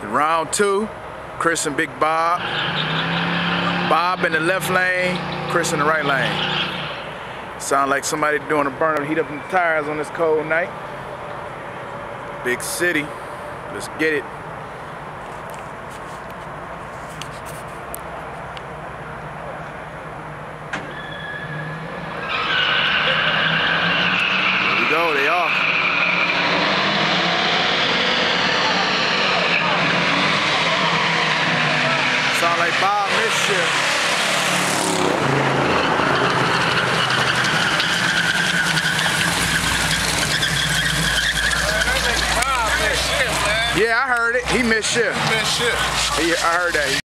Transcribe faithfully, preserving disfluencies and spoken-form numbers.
Round two, Chris and Big Bob. Bob in the left lane, Chris in the right lane. Sound like somebody doing a burn up, heat up the tires on this cold night. Big city, let's get it. There we go, they are. Sound like Bob missed shift. Yeah, I heard it. He missed shift. He missed shift. Yeah, I heard that.